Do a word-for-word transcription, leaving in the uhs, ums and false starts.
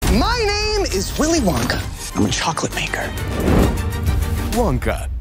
My name is Willy Wonka. I'm a chocolate maker. Wonka,